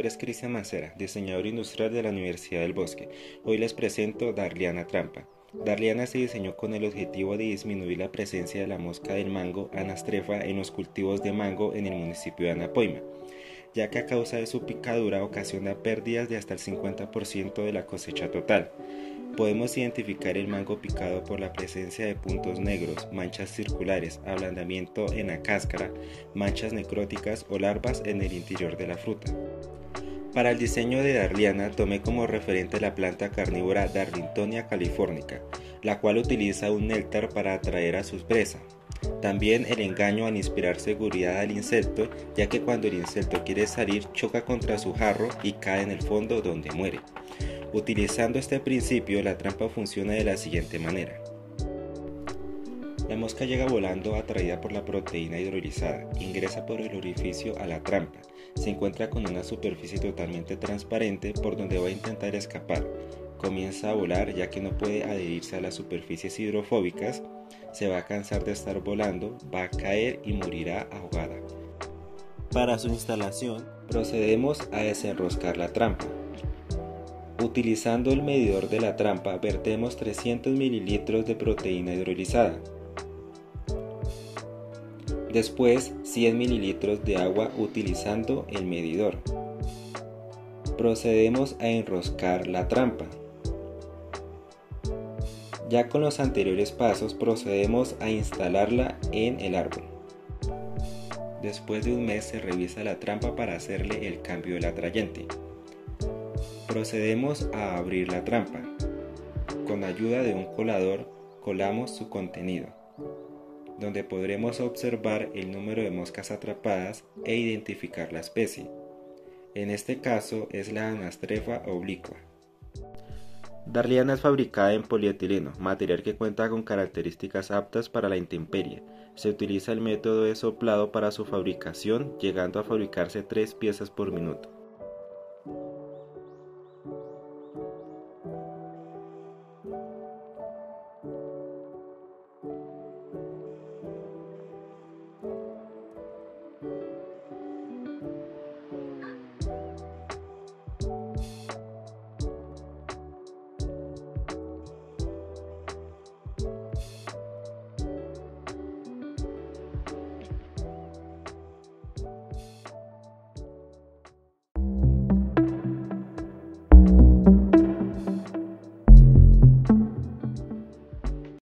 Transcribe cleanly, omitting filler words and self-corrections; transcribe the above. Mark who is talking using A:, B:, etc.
A: nombre es Cristian Mancera, diseñador industrial de la Universidad del Bosque. Hoy les presento Darliana trampa. Darliana se diseñó con el objetivo de disminuir la presencia de la mosca del mango anastrefa en los cultivos de mango en el municipio de Anapoima, ya que a causa de su picadura ocasiona pérdidas de hasta el 50% de la cosecha total. Podemos identificar el mango picado por la presencia de puntos negros, manchas circulares, ablandamiento en la cáscara, manchas necróticas o larvas en el interior de la fruta. Para el diseño de Darliana tomé como referente la planta carnívora Darlingtonia californica, la cual utiliza un néctar para atraer a su presa. También el engaño al inspirar seguridad al insecto, ya que cuando el insecto quiere salir choca contra su jarro y cae en el fondo donde muere. Utilizando este principio, la trampa funciona de la siguiente manera. La mosca llega volando atraída por la proteína hidrolizada, ingresa por el orificio a la trampa, se encuentra con una superficie totalmente transparente por donde va a intentar escapar, comienza a volar ya que no puede adherirse a las superficies hidrofóbicas, se va a cansar de estar volando, va a caer y morirá ahogada. Para su instalación, procedemos a desenroscar la trampa. Utilizando el medidor de la trampa, vertemos 300 ml de proteína hidrolizada. Después, 100 ml de agua utilizando el medidor. Procedemos a enroscar la trampa. Ya con los anteriores pasos, procedemos a instalarla en el árbol. Después de un mes se revisa la trampa para hacerle el cambio del atrayente. Procedemos a abrir la trampa. Con ayuda de un colador colamos su contenido, donde podremos observar el número de moscas atrapadas e identificar la especie. En este caso es la anastrefa oblicua. Darliana es fabricada en polietileno, material que cuenta con características aptas para la intemperie. Se utiliza el método de soplado para su fabricación, llegando a fabricarse 3 piezas por minuto.